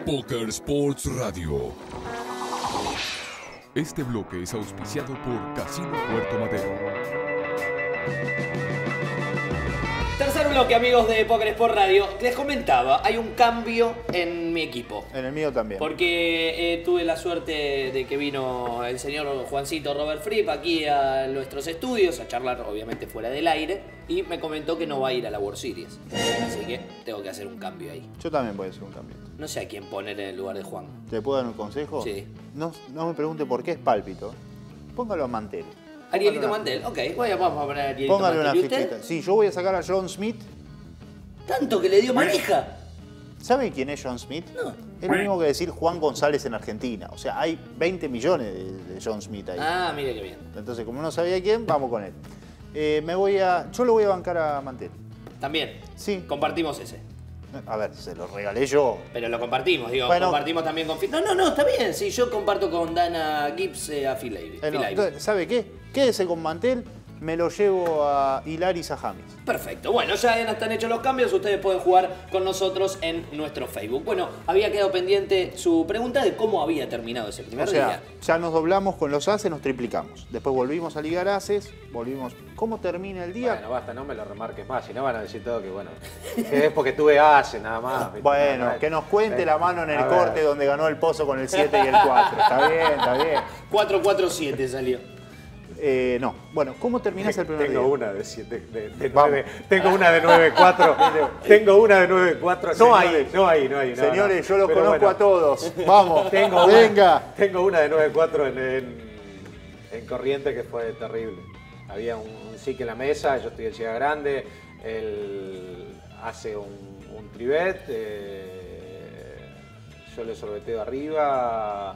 Poker Sports Radio. Este bloque es auspiciado por Casino Puerto Madero. Tercer bloque, amigos de Poker Sport Radio. Les comentaba, hay un cambio en mi equipo. En el mío también. Porque tuve la suerte de que vino el señor Juancito Robert Fripp aquí a nuestros estudios a charlar, obviamente fuera del aire, y me comentó que no va a ir a la World Series. Así que tengo que hacer un cambio ahí. Yo también voy a hacer un cambio. No sé a quién poner en el lugar de Juan. ¿Te puedo dar un consejo? Sí. No me pregunte por qué es pálpito. Póngalo a Mantel. Arielito Mantel, ok. Vamos a poner a Arielito Póngale Mantel. una ¿Y usted? fichita. Sí, yo voy a sacar a John Smith. Tanto que le dio manija. ¿Sabe quién es John Smith? No. Es lo mismo que decir Juan González en Argentina. O sea, hay 20 millones de John Smith ahí. Ah, mire qué bien. Entonces, como no sabía quién, vamos con él. Yo lo voy a bancar a Mantel. También. Sí. Compartimos ese. A ver, se lo regalé yo. Pero lo compartimos, digo, Bueno. compartimos también con... No, está bien, sí, yo comparto con Dana Gibbs a Phil Ivey. No, entonces, ¿sabe qué? Quédese con Mantel, me lo llevo a Hilary Sahamis. Perfecto, bueno, ya están hechos los cambios, ustedes pueden jugar con nosotros en nuestro Facebook. Bueno, había quedado pendiente su pregunta de cómo había terminado ese primer O sea, día. ya nos doblamos con los ases, nos triplicamos. Después volvimos a ligar ases, volvimos... ¿Cómo termina el día? Bueno, basta, no me lo remarques más, si no van a decir todo que bueno, que es porque tuve ases nada más. ¿viste? Bueno, Nada más. que nos cuente la mano en el A ver. corte donde ganó el Pozo con el 7 y el 4. Está bien. 4-4-7 salió. No. Bueno, ¿cómo terminás el primer Tengo día? una de 7, de Vamos. 9, tengo una de 9-4, tengo una de 9-4. No hay. No, Señores, yo los Pero conozco bueno, a todos. Vamos, Tengo venga. Tengo una de 9-4 en Corriente que fue terrible. Había un SIC en la mesa, yo estoy en Ciudad Grande, él hace un trivet, yo le sorbeteo arriba,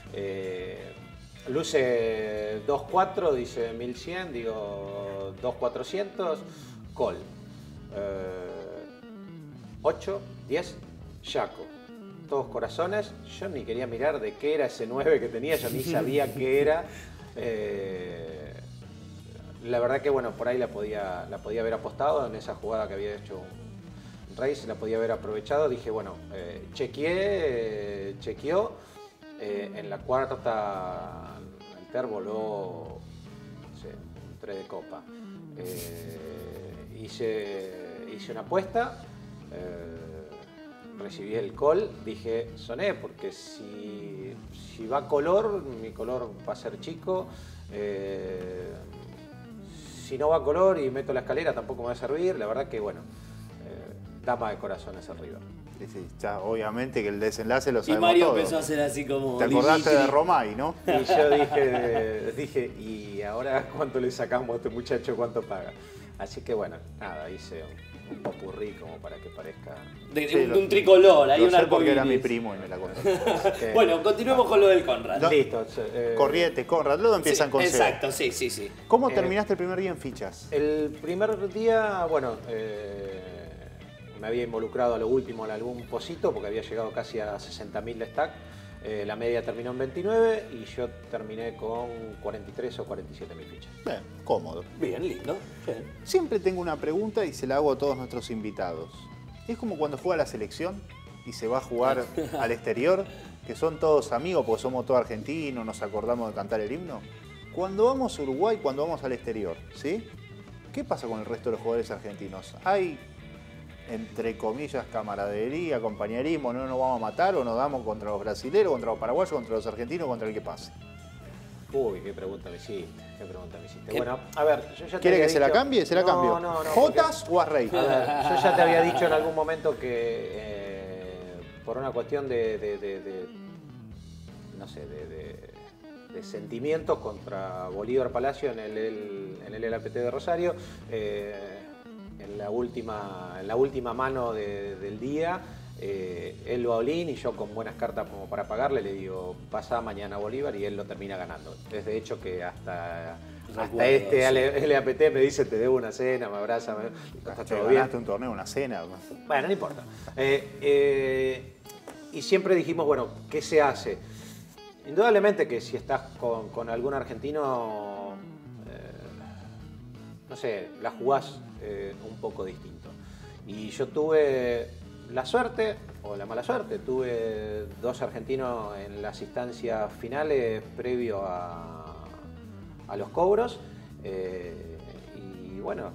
luce 2-4, dice 1100, digo 2-400, call. 8, 10, Yaco. Todos corazones, yo ni quería mirar de qué era ese 9 que tenía, yo ni sabía qué era. La verdad que bueno, por ahí la podía haber apostado en esa jugada que había hecho un race, la podía haber aprovechado. Dije, bueno, chequeó. En la cuarta, el TER voló, no sé, un 3 de copa. Hice una apuesta, recibí el call, dije, soné, porque si va color, mi color va a ser chico. Si no va color y meto la escalera tampoco me va a servir. La verdad que bueno, dama de corazones arriba. Sí, ya, obviamente que el desenlace lo Y sabemos Mario todo. empezó a hacer así como... ¿Te acordaste de Romay, no? Y yo dije, ¿y ahora cuánto le sacamos a este muchacho? ¿Cuánto paga? Así que bueno, nada, hice un popurrí como para que parezca... un tricolor, hay Lo un sé porque era mi arcoíris. primo y me la contó. Bueno, continuemos con lo del Conrad. No. Listo. Corriente, Conrad, luego empiezan con C. Exacto, sí. ¿Cómo terminaste el primer día en fichas? El primer día, bueno, me había involucrado a lo último en algún pocito porque había llegado casi a 60.000 de stack. La media terminó en 29 y yo terminé con 43 o 47.000 fichas. Bien, cómodo. Bien, lindo. Bien. Siempre tengo una pregunta y se la hago a todos nuestros invitados. Es como cuando juega la selección y se va a jugar al exterior, que son todos amigos porque somos todos argentinos, nos acordamos de cantar el himno. Cuando vamos a Uruguay, cuando vamos al exterior, ¿sí? ¿Qué pasa con el resto de los jugadores argentinos? ¿Hay, entre comillas, camaradería, compañerismo, no nos vamos a matar o nos damos contra los brasileños, contra los paraguayos, contra los argentinos, contra el que pase? Uy, qué pregunta me hiciste. Bueno, a ver, yo ya te ¿Quiere había que se la dicho- cambie? Se la cambio. No. ¿Jotas o Arrey? A ver, yo ya te había dicho en algún momento que por una cuestión no sé, de sentimientos contra Bolívar Palacio en el LAPT de Rosario, en la última mano del día, él va all-in y yo con buenas cartas como para pagarle le digo, pasa mañana a Bolívar y él lo termina ganando. Es de hecho que hasta este LAPT me dice, te debo una cena, me abraza, está Te todo bien. ganaste un torneo, una cena. Bueno, no importa. Y siempre dijimos, bueno, ¿qué se hace? Indudablemente que si estás con algún argentino, no sé, la jugás un poco distinto. Y yo tuve la suerte o la mala suerte. Tuve 2 argentinos en las instancias finales previo a los cobros. Y bueno,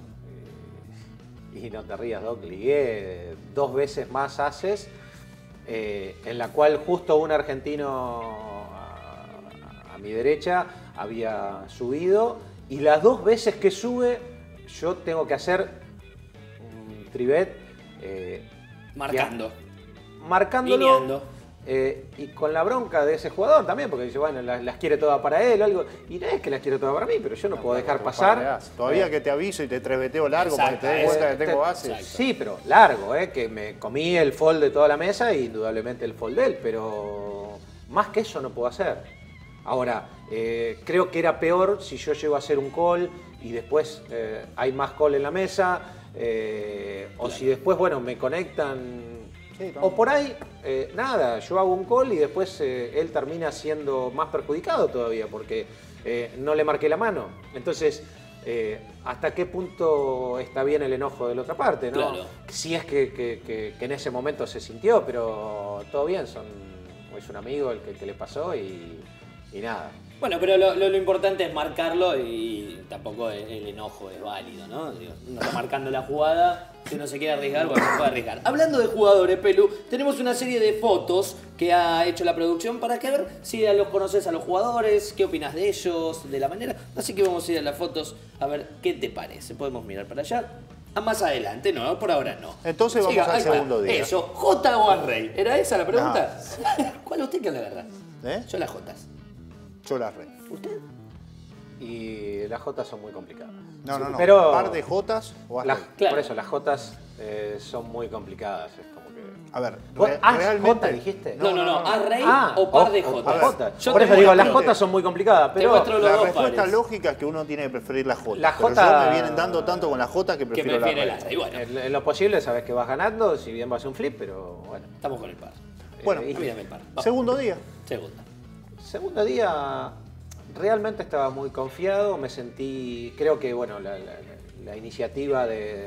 y no te rías, Doc, ligué 2 veces más ases, en la cual justo un argentino a mi derecha había subido, y las 2 veces que sube yo tengo que hacer un trivet Marcando. marcándolo. Lineando. Y con la bronca de ese jugador también, porque dice, bueno, las quiere todas para él o algo. Y no es que las quiere todas para mí, pero yo no puedo dejar pasar. Todavía que te aviso y te trebeteo largo para que te des cuenta que tengo bases. Exacto. Sí, pero largo, que me comí el fold de toda la mesa y indudablemente el fold de él, pero más que eso no puedo hacer. Ahora, creo que era peor si yo llego a hacer un call y después hay más call en la mesa, o si después, bueno, me conectan. Sí, O por ahí, nada, yo hago un call y después él termina siendo más perjudicado todavía porque no le marqué la mano. Entonces, ¿hasta qué punto está bien el enojo de la otra parte? ¿No? Claro. Si es que en ese momento se sintió, pero todo bien, es un amigo el que le pasó y nada. Bueno, pero lo importante es marcarlo y tampoco el enojo es válido, ¿no? Digo, uno está marcando la jugada, si uno se quiere arriesgar, bueno, se puede arriesgar. Hablando de jugadores, Pelu, tenemos una serie de fotos que ha hecho la producción para que ver si los conoces a los jugadores, qué opinas de ellos, de la manera. Así que vamos a ir a las fotos a ver qué te parece. Podemos mirar para allá. Más adelante, no, por ahora no. Entonces vamos al ahí está. segundo día. Eso, J o Arrey. ¿Era esa la pregunta? ¿Cuál usted que la agarra? Yo las Jotas. Yo las re. ¿Usted? Y las Jotas son muy complicadas. No. Pero ¿Par de Jotas o as-rey? Claro. Por eso, las Jotas son muy complicadas. Es como que... A ver, ¿Vos realmente... Jota dijiste? No, ¿Arrey o par de Jotas? Jotas. Yo Por te eso digo, muestro. las Jotas son muy complicadas, Te pero muestro los La dos respuesta pares. lógica es que uno tiene que preferir la J. La Pero Jota- yo me vienen dando tanto con la J que Que prefiero prefiere la el red. Arrey. Bueno, en lo posible sabes que vas ganando, si bien vas a un flip, pero bueno. estamos con el par. Bueno, Mírame el par. Vamos. Segundo día. Segunda. Segundo día, realmente estaba muy confiado, me sentí, creo que bueno, la iniciativa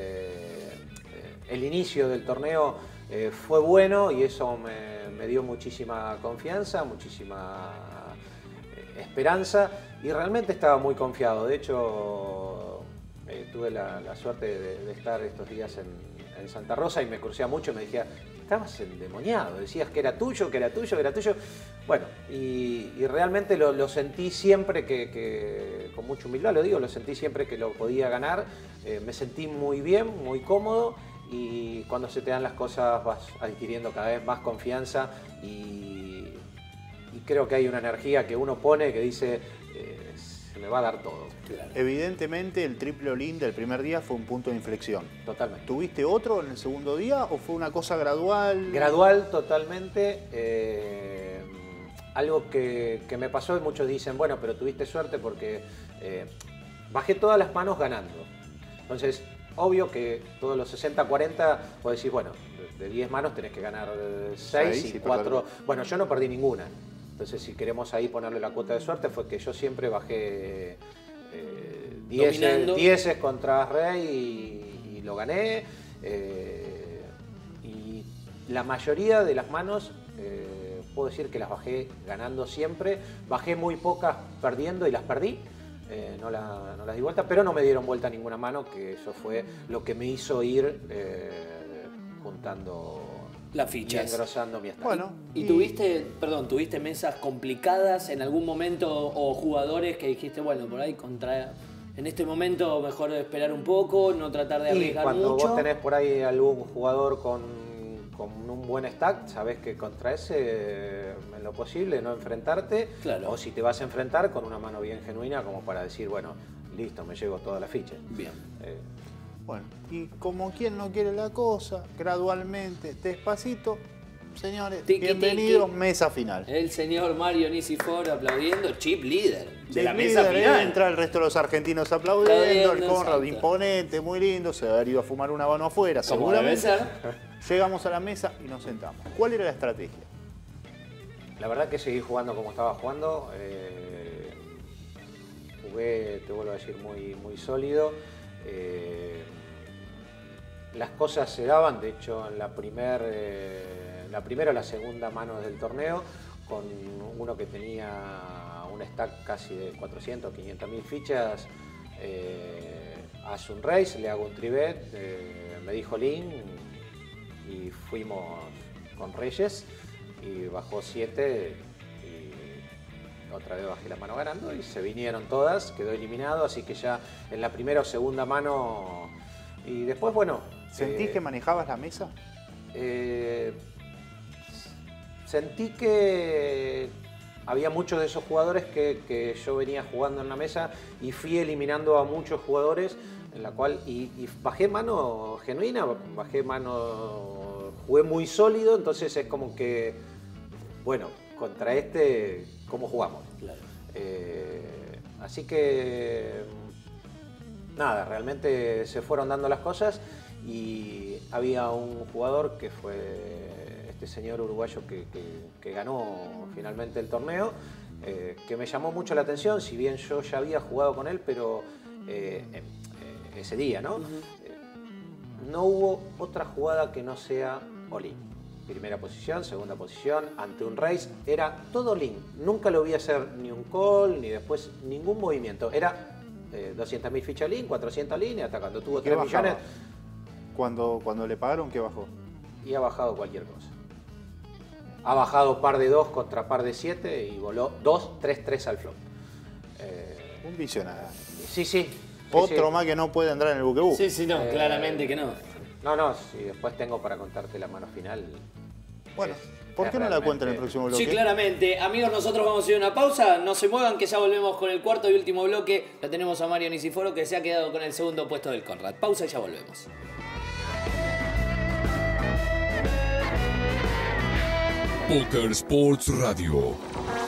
el inicio del torneo fue bueno y eso me dio muchísima confianza, muchísima esperanza y realmente estaba muy confiado. De hecho, tuve la suerte de estar estos días en Santa Rosa y me crucé mucho y me decía, estabas endemoniado, decías que era tuyo, que era tuyo, que era tuyo. Bueno, y realmente lo sentí siempre que, con mucha humildad lo digo, lo sentí siempre que lo podía ganar. Me sentí muy bien, muy cómodo y cuando se te dan las cosas vas adquiriendo cada vez más confianza y creo que hay una energía que uno pone que dice, se me va a dar todo. Claro. Evidentemente el triple all-in del primer día fue un punto de inflexión. Totalmente. ¿Tuviste otro en el segundo día o fue una cosa gradual? Gradual totalmente. Algo que me pasó y muchos dicen, bueno, pero tuviste suerte porque bajé todas las manos ganando. Entonces, obvio que todos los 60-40, puedes decir, bueno, de 10 manos tenés que ganar 6 y 4. Bueno, yo no perdí ninguna. Entonces, si queremos ahí ponerle la cuota de suerte, fue que yo siempre bajé 10 contra Rey y lo gané. Y la mayoría de las manos, puedo decir que las bajé ganando siempre. Bajé muy pocas perdiendo y las perdí. No las di vuelta, pero no me dieron vuelta ninguna mano, que eso fue lo que me hizo ir juntando Las y fichas. engrosando mi stack. Bueno, ¿Y tuviste mesas complicadas en algún momento o jugadores que dijiste, bueno, por ahí en este momento mejor esperar un poco, no tratar de Y arriesgar cuando mucho? vos tenés por ahí algún jugador con un buen stack, sabés que contra ese, en lo posible, no enfrentarte. Claro. O si te vas a enfrentar con una mano bien genuina, como para decir, bueno, listo, me llevo todas las fichas. Bien. Bueno, y como quien no quiere la cosa, gradualmente, despacito, señores, Tiki, bienvenidos, tiki. mesa final. El señor Mario Nisifor aplaudiendo, chip líder de Chip la mesa líder, final. entra el resto de los argentinos aplaudiendo, el Aplaudiendo, Conrad exacto. imponente, muy lindo, se ha ido a fumar un habano afuera, Como debe seguramente. ser. Llegamos a la mesa y nos sentamos. ¿Cuál era la estrategia? La verdad que seguí jugando como estaba jugando. Jugué, te vuelvo a decir, muy, muy sólido. las cosas se daban. De hecho, en la primera o la segunda mano del torneo, con uno que tenía un stack casi de 400 o 500 mil fichas, hace un race, le hago un tribet, me dijo Lin y fuimos con Reyes y bajó 7 y otra vez bajé la mano ganando y se vinieron todas, quedó eliminado, así que ya en la primera o segunda mano y después, bueno... ¿Sentís que manejabas la mesa? Sentí que había muchos de esos jugadores que yo venía jugando en la mesa y fui eliminando a muchos jugadores en la cual y bajé mano genuina, bajé mano, jugué muy sólido, entonces es como que, bueno, contra este, ¿cómo jugamos? Claro. Así que, nada, realmente se fueron dando las cosas y había un jugador que fue este señor uruguayo que ganó finalmente el torneo, que me llamó mucho la atención, si bien yo ya había jugado con él, pero ese día, ¿no? No hubo otra jugada que no sea all-in. Primera posición, segunda posición, ante un race, era todo all-in. Nunca lo vi hacer ni un call, ni después ningún movimiento. Era 200.000 fichas all-in, 400 all-in, y hasta cuando tuvo 3 millones... Cuando le pagaron, ¿qué bajó? Y ha bajado cualquier cosa. Ha bajado par de 2 contra par de 7 y voló 2, 3, 3 al flop. Un visionario. Sí. Otro sí. más que no puede entrar en el buquebú. Sí, no, claramente que no. No, sí, después tengo para contarte la mano final. Bueno, ¿por qué no la cuenta en el próximo bloque? Sí, claramente. Amigos, nosotros vamos a ir a una pausa. No se muevan, que ya volvemos con el cuarto y último bloque. Lo tenemos a Mario Niciforo, que se ha quedado con el segundo puesto del Conrad. Pausa y ya volvemos. Poker Sports Radio.